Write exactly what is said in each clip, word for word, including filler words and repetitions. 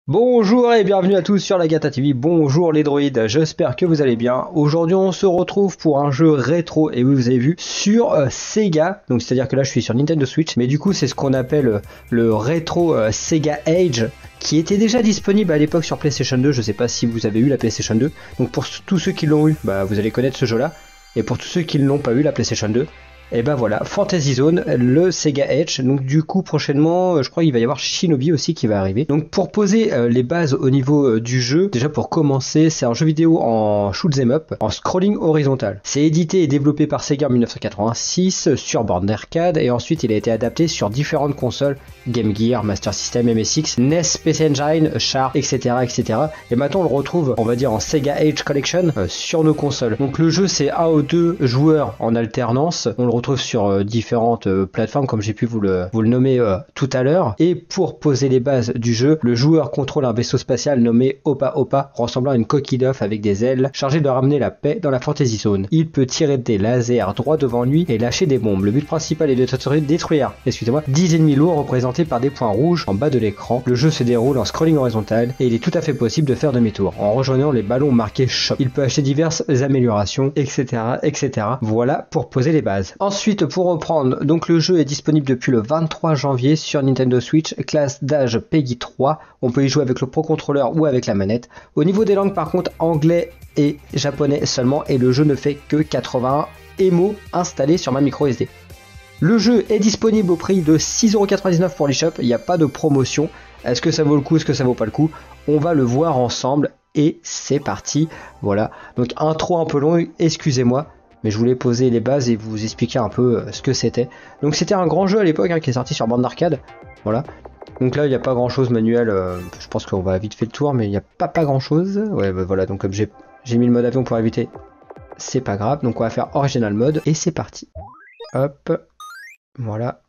Bonjour et bienvenue à tous sur la Gata T V, bonjour les droïdes, j'espère que vous allez bien. Aujourd'hui on se retrouve pour un jeu rétro, et oui vous avez vu, sur euh, Sega, donc c'est à dire que là je suis sur Nintendo Switch, mais du coup c'est ce qu'on appelle euh, le rétro euh, Sega Age, qui était déjà disponible à l'époque sur PlayStation deux, je sais pas si vous avez eu la PlayStation deux, donc pour tous ceux qui l'ont eu, bah vous allez connaître ce jeu là, et pour tous ceux qui ne l'ont pas eu la PlayStation deux, et ben voilà, Fantasy Zone, le Sega Edge. Donc du coup prochainement, je crois qu'il va y avoir Shinobi aussi qui va arriver. Donc pour poser euh, les bases au niveau euh, du jeu, déjà pour commencer, c'est un jeu vidéo en shoot 'em up, en scrolling horizontal. C'est édité et développé par Sega en mille neuf cent quatre-vingt-six sur borne d'arcade, et ensuite il a été adapté sur différentes consoles, Game Gear, Master System, M S X, N E S, P C Engine, Sharp, et cetera, et cetera. Et maintenant on le retrouve, on va dire en Sega Edge Collection euh, sur nos consoles. Donc le jeu c'est un ou deux joueurs en alternance. On le retrouve sur euh, différentes euh, plateformes comme j'ai pu vous le, vous le nommer euh, tout à l'heure. Et pour poser les bases du jeu, le joueur contrôle un vaisseau spatial nommé Opa Opa, ressemblant à une coquille d'œuf avec des ailes, chargé de ramener la paix dans la Fantasy Zone. Il peut tirer des lasers droit devant lui et lâcher des bombes. Le but principal est de détruire, excusez-moi, dix ennemis lourds représentés par des points rouges en bas de l'écran. Le jeu se déroule en scrolling horizontal et il est tout à fait possible de faire demi-tour en rejoignant les ballons marqués Shop. Il peut acheter diverses améliorations, et cetera, et cetera. Voilà pour poser les bases. Ensuite, pour reprendre, donc le jeu est disponible depuis le vingt-trois janvier sur Nintendo Switch, classe d'âge Peggy trois. On peut y jouer avec le Pro Controller ou avec la manette. Au niveau des langues, par contre, anglais et japonais seulement, et le jeu ne fait que quatre-vingt-un émos installés sur ma micro S D. Le jeu est disponible au prix de six euros quatre-vingt-dix-neuf pour l'eShop, il n'y a pas de promotion. Est-ce que ça vaut le coup, est-ce que ça vaut pas le coup? On va le voir ensemble et c'est parti. Voilà, donc intro un peu long, excusez-moi, mais je voulais poser les bases et vous expliquer un peu ce que c'était. Donc c'était un grand jeu à l'époque hein, qui est sorti sur bande d'arcade, voilà. Donc là il n'y a pas grand chose manuel, euh, je pense qu'on va vite faire le tour, mais il n'y a pas pas grand chose. Ouais bah voilà, donc comme j'ai mis le mode avion pour éviter, c'est pas grave, donc on va faire original mode et c'est parti. Hop. Voilà.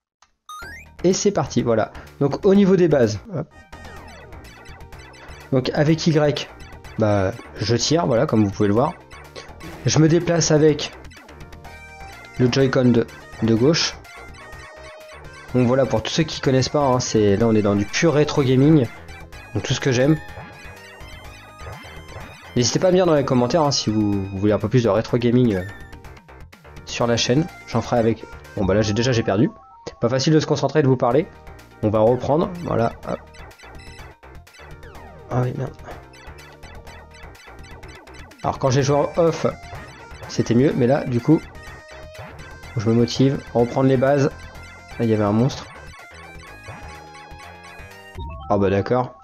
Et c'est parti, voilà. Donc au niveau des bases, hop. Donc avec Y, bah je tire, voilà, comme vous pouvez le voir. Je me déplace avec le Joy-Con de, de gauche. Donc voilà, pour tous ceux qui connaissent pas, hein, c'est là on est dans du pur rétro gaming. Donc tout ce que j'aime. N'hésitez pas à me dire dans les commentaires hein, si vous, vous voulez un peu plus de rétro gaming euh, sur la chaîne. J'en ferai avec. Bon bah là j'ai déjà j'ai perdu. Pas facile de se concentrer et de vous parler. On va reprendre. Voilà. Hop. Ah oui merde. Alors quand j'ai joué en off, c'était mieux, mais là du coup, je me motive. Reprendre les bases. Là il y avait un monstre. Ah bah d'accord.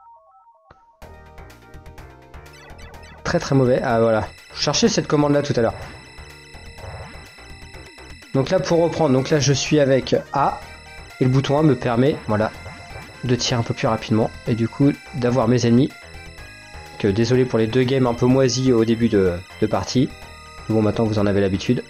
Très très mauvais. Ah voilà. Je cherchais cette commande là tout à l'heure. Donc là pour reprendre, donc là je suis avec A et le bouton A me permet, voilà, de tirer un peu plus rapidement et du coup d'avoir mes ennemis. Que désolé pour les deux games un peu moisis au début de, de partie. Bon maintenant vous en avez l'habitude.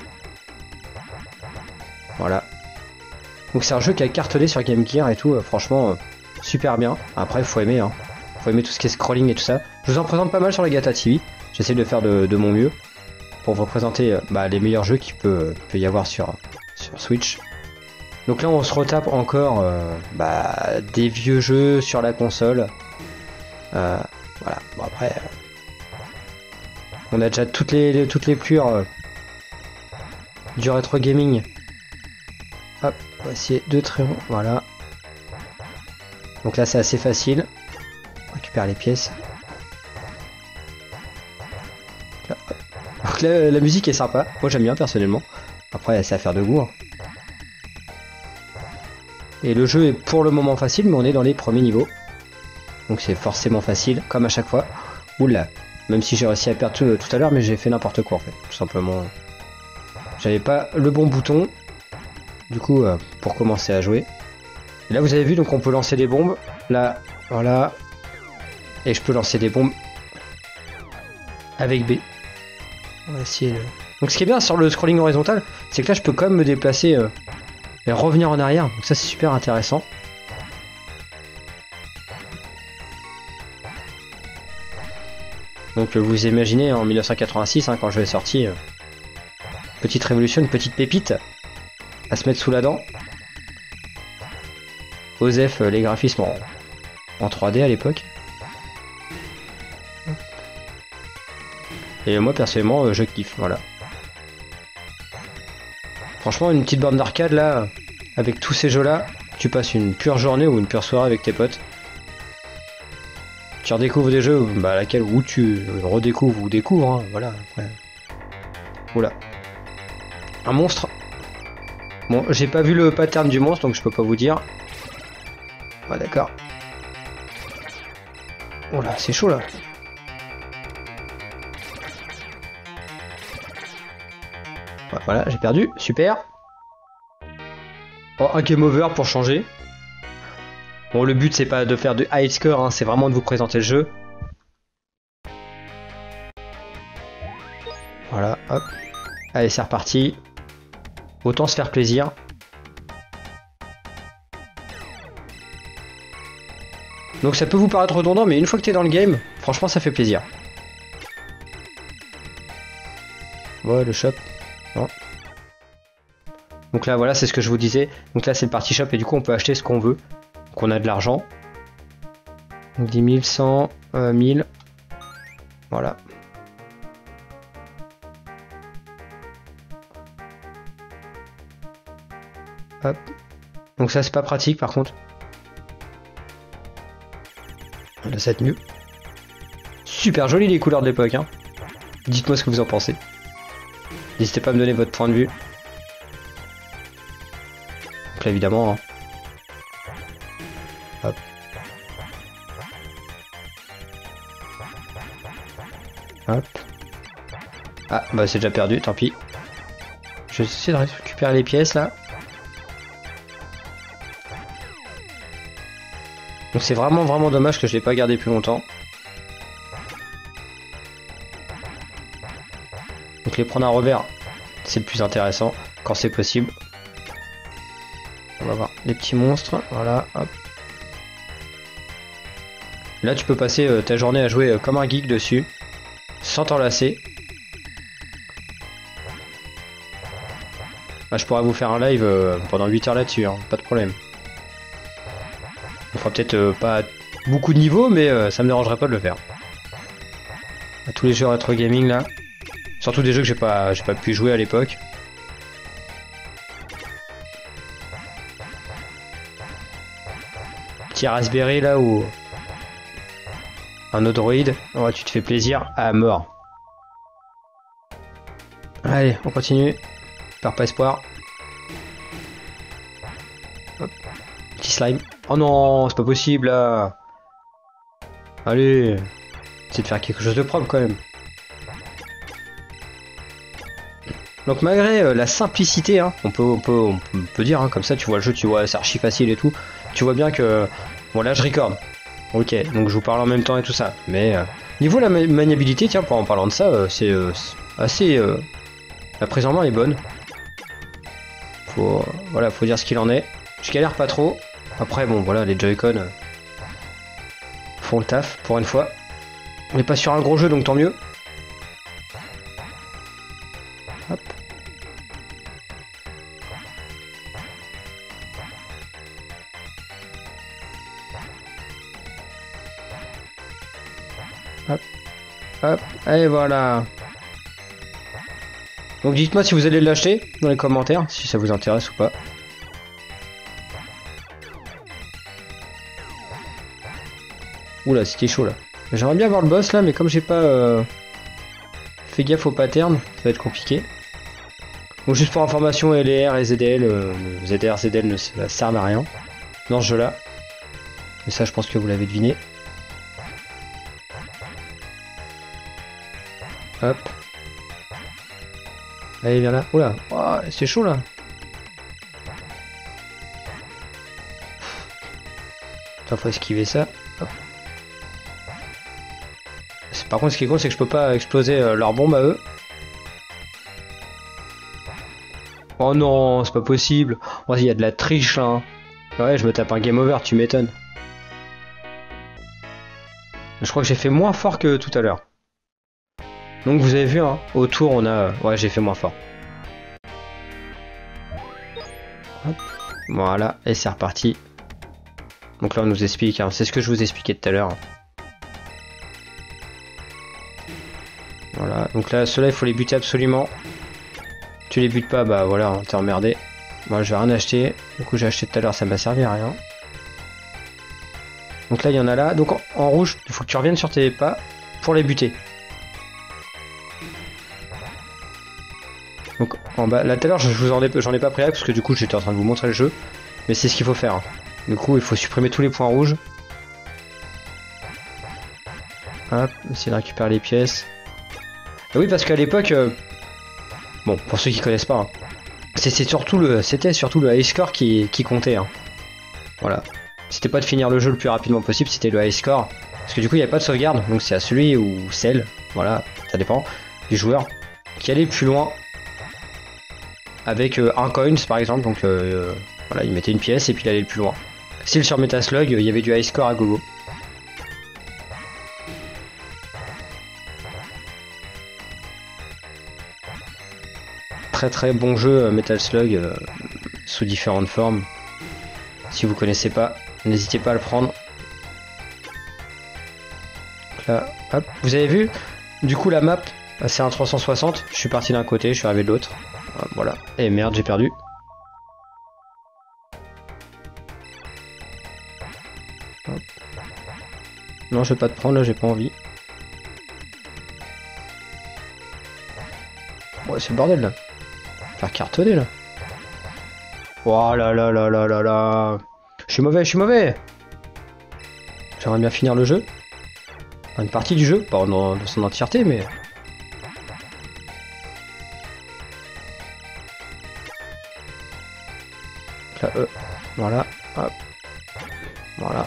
Voilà. Donc c'est un jeu qui a cartonné sur Game Gear et tout, euh, franchement euh, super bien. Après faut aimer, hein. Faut aimer tout ce qui est scrolling et tout ça. Je vous en présente pas mal sur la Gata T V. J'essaie de faire de, de mon mieux pour vous présenter euh, bah, les meilleurs jeux qu'il peut, peut y avoir sur, sur Switch. Donc là on se retape encore euh, bah, des vieux jeux sur la console. Euh, voilà, bon après euh, on a déjà toutes les, les toutes les plures euh, du rétro gaming. Hop, on va essayer de tréon, voilà. Donc là c'est assez facile. On récupère les pièces. Là, donc là, la musique est sympa, moi j'aime bien personnellement. Après c'est affaire de goût. Hein. Et le jeu est pour le moment facile, mais on est dans les premiers niveaux. Donc c'est forcément facile, comme à chaque fois. Oula, même si j'ai réussi à perdre tout, tout à l'heure, mais j'ai fait n'importe quoi en fait, tout simplement. J'avais pas le bon bouton, du coup, euh, pour commencer à jouer. Et là vous avez vu, donc on peut lancer des bombes. Là, voilà. Et je peux lancer des bombes avec B. On va essayer de... Donc ce qui est bien sur le scrolling horizontal, c'est que là je peux quand même me déplacer euh, et revenir en arrière. Donc ça c'est super intéressant. Donc vous imaginez en mille neuf cent quatre-vingt-six hein, quand je l'ai sorti, euh, petite révolution, une petite pépite à se mettre sous la dent. Osef, euh, les graphismes ont, en trois D à l'époque. Et moi personnellement je kiffe, voilà. Franchement une petite borne d'arcade là, avec tous ces jeux là, tu passes une pure journée ou une pure soirée avec tes potes. Tu redécouvres des jeux bah, à laquelle où tu redécouvres ou découvres, hein, voilà. Après. Oula. Un monstre. Bon, j'ai pas vu le pattern du monstre donc je peux pas vous dire. Ah d'accord. Oh là, c'est chaud là. Voilà, j'ai perdu, super. Oh, un game over pour changer. Bon, le but c'est pas de faire de high score, hein, c'est vraiment de vous présenter le jeu. Voilà, hop. Allez, c'est reparti. Autant se faire plaisir. Donc ça peut vous paraître redondant, mais une fois que t'es dans le game, franchement ça fait plaisir. Ouais, le shop. Non. Donc là voilà, c'est ce que je vous disais. Donc là c'est le party shop et du coup on peut acheter ce qu'on veut. Donc on a de l'argent. Donc dix mille, cent, euh, mille. Voilà. Hop. Donc ça c'est pas pratique par contre. Là ça va être mieux. Super joli les couleurs de l'époque, hein. Dites-moi ce que vous en pensez. N'hésitez pas à me donner votre point de vue. Donc là évidemment, hein. Hop. Hop. Ah bah c'est déjà perdu, tant pis. Je vais essayer de récupérer les pièces là. Donc c'est vraiment vraiment dommage que je l'ai pas gardé plus longtemps. Donc les prendre à revers, c'est le plus intéressant quand c'est possible. On va voir les petits monstres, voilà, hop. Là tu peux passer euh, ta journée à jouer euh, comme un geek dessus, sans t'en lasser. Là, je pourrais vous faire un live euh, pendant huit heures là-dessus, hein, pas de problème. On fera peut-être euh, pas beaucoup de niveaux, mais euh, ça me dérangerait pas de le faire. À tous les jeux rétro gaming là. Surtout des jeux que j'ai pas, j'ai pas pu jouer à l'époque. Petit Raspberry là ou un Odroid. Ouais, tu te fais plaisir à mort. Allez, on continue. Perds pas espoir. Hop. Petit slime. Oh non, c'est pas possible là. Allez, c'est de faire quelque chose de propre quand même. Donc malgré euh, la simplicité, hein, on, peut, on, peut, on peut dire, hein, comme ça tu vois le jeu, tu vois c'est archi facile et tout, tu vois bien que... Bon là je record, ok, donc je vous parle en même temps et tout ça, mais euh, niveau la ma maniabilité, tiens, pour en parlant de ça, euh, c'est euh, assez... Euh, la prise en main est bonne. Faut, euh, voilà, faut dire ce qu'il en est. Je galère pas trop, après bon voilà, les Joy-Con euh, font le taf pour une fois. On n'est pas sur un gros jeu donc tant mieux. Hop. Hop. Hop. Et voilà. Donc dites-moi si vous allez l'acheter dans les commentaires, si ça vous intéresse ou pas. Oula, c'était chaud là. J'aimerais bien voir le boss là, mais comme j'ai pas euh, fait gaffe au pattern, ça va être compliqué. Donc juste pour information, L R et Z D L, euh, Z R, Z D L ne servent à rien dans ce jeu là. Mais ça je pense que vous l'avez deviné. Hop. Allez viens là. Oula, oh, c'est chaud là. Attends, faut esquiver ça. Hop. Par contre ce qui est con c'est que je peux pas exploser euh, leur bombe à eux. Oh non, c'est pas possible. Oh, il y a de la triche là. Hein. Ouais, je me tape un game over, tu m'étonnes. Je crois que j'ai fait moins fort que tout à l'heure. Donc vous avez vu, hein, autour on a... Ouais, j'ai fait moins fort. Hop. Voilà, et c'est reparti. Donc là on nous explique, hein, c'est ce que je vous expliquais tout à l'heure. Voilà, donc là ceux-là il faut les buter absolument. Tu les butes pas, bah voilà, t'es emmerdé. Moi je vais rien acheter, du coup j'ai acheté tout à l'heure, ça m'a servi à rien. Donc là il y en a là, donc en, en rouge, il faut que tu reviennes sur tes pas pour les buter. Donc en bas, là tout à l'heure je vous en ai, j'en ai pas pris là parce que du coup j'étais en train de vous montrer le jeu. Mais c'est ce qu'il faut faire. Du coup il faut supprimer tous les points rouges. Hop, essayer de récupérer les pièces. Et oui parce qu'à l'époque, euh... bon pour ceux qui connaissent pas, hein, c'était surtout le, c'était surtout le high score qui, qui comptait. Hein. Voilà. C'était pas de finir le jeu le plus rapidement possible, c'était le high score. Parce que du coup il n'y a pas de sauvegarde, donc c'est à celui ou celle, voilà, ça dépend du joueur, qui allait plus loin. Avec euh, un coins par exemple, donc euh, voilà, il mettait une pièce et puis il allait le plus loin. Style sur Metaslug, il y avait du high score à gogo. Très très bon jeu Metal Slug euh, sous différentes formes. Si vous connaissez pas, n'hésitez pas à le prendre. Donc là, hop, vous avez vu? Du coup la map, c'est un trois cent soixante. Je suis parti d'un côté, je suis arrivé de l'autre. Voilà. Et merde, j'ai perdu. Hop. Non, je vais pas te prendre là, j'ai pas envie. Ouais, c'est le bordel là. Faire cartonner là. Oh là là là là là là. Je suis mauvais, je suis mauvais. J'aimerais bien finir le jeu. Une partie du jeu, pas dans, dans son entièreté, mais. Là, euh, voilà, hop, voilà.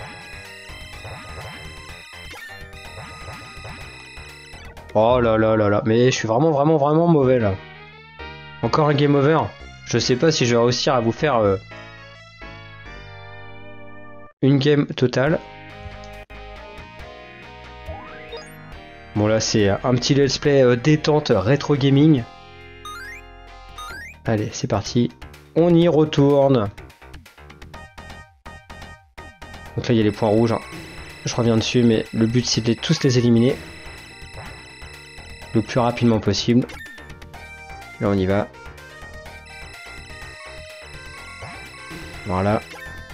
Oh là là là là, mais je suis vraiment vraiment vraiment mauvais là. Encore un game over. Je sais pas si je vais réussir à vous faire euh, une game totale. Bon là c'est un petit let's play euh, détente rétro gaming. Allez c'est parti. On y retourne. Donc là il y a les points rouges. Hein. Je reviens dessus mais le but c'est de tous les éliminer. Le plus rapidement possible. Là on y va. Voilà.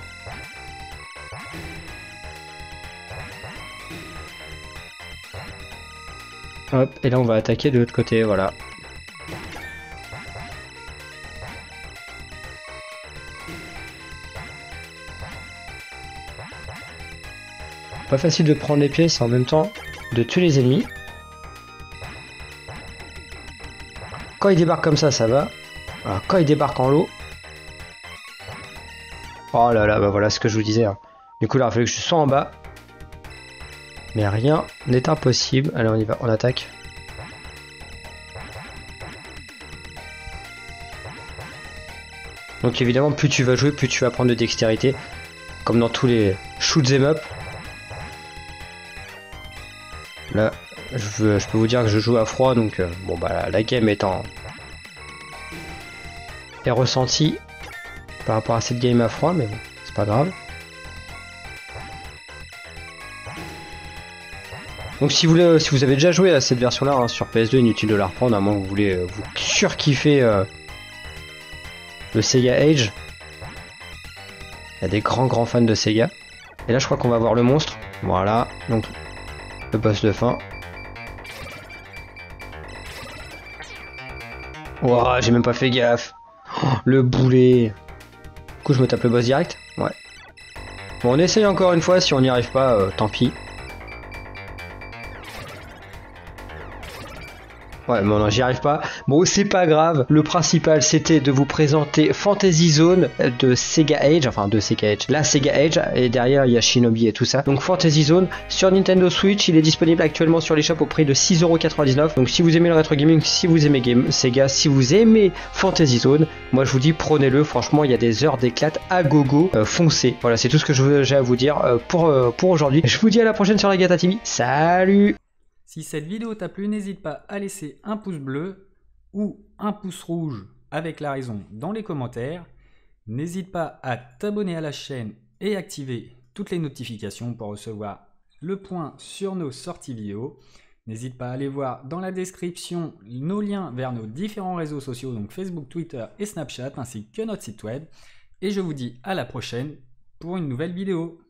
Hop, et là on va attaquer de l'autre côté, voilà. Pas facile de prendre les pièces en même temps de tuer les ennemis. Quand ils débarquent comme ça, ça va. Alors, quand ils débarquent en lot... Oh là là, bah voilà ce que je vous disais. Hein. Du coup là il a fallu que je sois en bas. Mais rien n'est impossible. Allez on y va, on attaque. Donc évidemment plus tu vas jouer, plus tu vas prendre de dextérité. Comme dans tous les shoot 'em up. Là, je, veux, je peux vous dire que je joue à froid, donc euh, bon bah la game est en... est ressentie par rapport à cette game à froid, mais bon, c'est pas grave. Donc si vous, voulez, si vous avez déjà joué à cette version-là hein, sur P S deux, inutile de la reprendre, à moins que vous voulez euh, vous surkiffer euh, le Sega Age. Il y a des grands grands fans de Sega. Et là je crois qu'on va voir le monstre. Voilà, donc le boss de fin. Ouah, j'ai même pas fait gaffe. Oh, le boulet. Du coup je me tape le boss direct. Ouais. Bon on essaye encore une fois, si on n'y arrive pas, euh, tant pis. Ouais, bon non, j'y arrive pas. Bon, c'est pas grave. Le principal, c'était de vous présenter Fantasy Zone de Sega Age, enfin de Sega Age, la Sega Age, et derrière il y a Shinobi et tout ça. Donc Fantasy Zone sur Nintendo Switch, il est disponible actuellement sur les shops au prix de six euros quatre-vingt-dix-neuf. Donc si vous aimez le rétro gaming, si vous aimez game Sega, si vous aimez Fantasy Zone, moi je vous dis prenez-le. Franchement, il y a des heures d'éclate à gogo. Euh, foncez. Voilà, c'est tout ce que j'ai à vous dire euh, pour euh, pour aujourd'hui. Je vous dis à la prochaine sur la Gata T V. Salut. Si cette vidéo t'a plu, n'hésite pas à laisser un pouce bleu ou un pouce rouge avec la raison dans les commentaires. N'hésite pas à t'abonner à la chaîne et activer toutes les notifications pour recevoir le point sur nos sorties vidéo. N'hésite pas à aller voir dans la description nos liens vers nos différents réseaux sociaux, donc Facebook, Twitter et Snapchat, ainsi que notre site web. Et je vous dis à la prochaine pour une nouvelle vidéo.